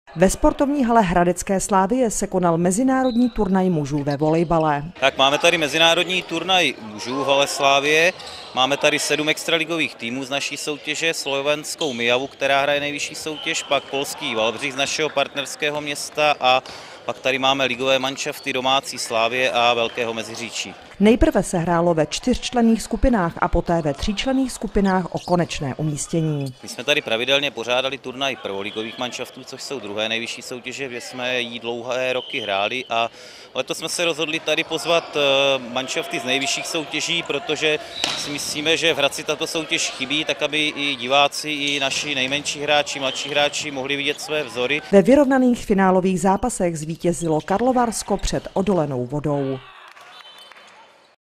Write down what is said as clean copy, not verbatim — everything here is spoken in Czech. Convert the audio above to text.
Ve sportovní hale hradecké Slavie se konal mezinárodní turnaj mužů ve volejbale. Tak máme tady mezinárodní turnaj mužů v hale Slavie. Máme tady 7 extraligových týmů z naší soutěže, slovenskou Mijavu, která hraje nejvyšší soutěž, pak polský Valbřich z našeho partnerského města a pak tady máme ligové manšafty domácí Slavie a Velkého Meziříčí. Nejprve se hrálo ve 4členných skupinách a poté ve 3členných skupinách o konečné umístění. My jsme tady pravidelně pořádali turnaj prvoligových manšaftů, což jsou druhé nejvyšší soutěže, kde jsme jí dlouhé roky hráli, a letos jsme se rozhodli tady pozvat manšafty z nejvyšších soutěží, protože si myslíme, že v Hradci tato soutěž chybí, tak aby i diváci, i naši nejmenší hráči, mladší hráči mohli vidět své vzory. Ve vyrovnaných finálových zápasech zvítězilo Karlovarsko před Odolenou Vodou.